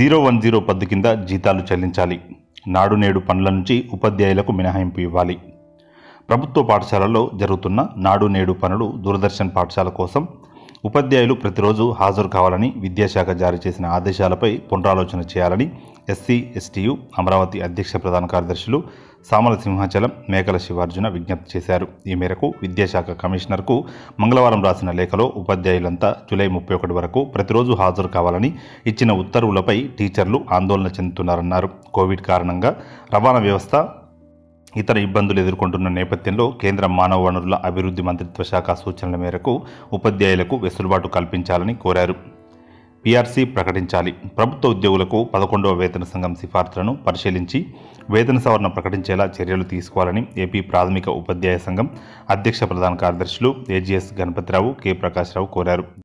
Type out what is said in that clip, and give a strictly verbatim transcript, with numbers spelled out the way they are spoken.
Zero one zero పద్దు కింద జీతాలు చెల్లించాలి. నాడు నేడు పనుల నుంచి ఉపాధ్యాయులకు మినహాయింపు ఇవ్వాలి. ప్రభుత్వ పాఠశాలల్లో జరుగుతున్న నాడు నేడు పనులు దూరదర్శన్ పాఠశాల కోసం ఉపాధ్యాయులు ప్రతిరోజు హాజరు కావాలని విద్యాశాఖ జారీ చేసిన ఆదేశాలపై పునరాలోచన చేయాలని ఎస్సీ ఎస్టీయు అమరావతి అధ్యక్ష ప్రధాన కార్యదర్శులు సామల సింహాచలం, మేకల శివార్జున విజ్ఞప్తి చేశారు. ఈ మేరకు విద్యాశాఖ కమిషనర్కు మంగళవారం రాసిన లేఖలో ఉపాధ్యాయులంతా జూలై ముప్పై ఒకటి వరకు ప్రతిరోజు హాజరు కావాలని ఇచ్చిన ఉత్తర్వులపై టీచర్లు ఆందోళన చెందుతున్నారన్నారు. కోవిడ్ కారణంగా రవాణా వ్యవస్థ ఇతర ఇబ్బందులు ఎదుర్కొంటున్న నేపథ్యంలో కేంద్ర మానవ వనరుల అభివృద్ధి మంత్రిత్వ శాఖ సూచనల మేరకు ఉపాధ్యాయులకు వెసులుబాటు కల్పించాలని కోరారు. పీఆర్సీ ప్రకటించాలి. ప్రభుత్వ ఉద్యోగులకు పదకొండవ వేతన సంఘం సిఫార్సులను పరిశీలించి వేతన సవరణ ప్రకటించేలా చర్యలు తీసుకోవాలని ఏపీ ప్రాథమిక ఉపాధ్యాయ సంఘం అధ్యక్ష ప్రధాన కార్యదర్శులు ఏజీఎస్ గణపతిరావు, కె ప్రకాశ్రావు కోరారు.